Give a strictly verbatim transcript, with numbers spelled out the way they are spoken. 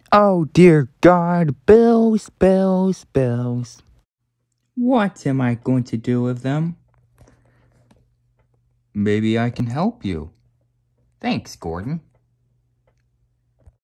Oh dear God, bills, bills, bills. What am I going to do with them? Maybe I can help you. Thanks, Gordon.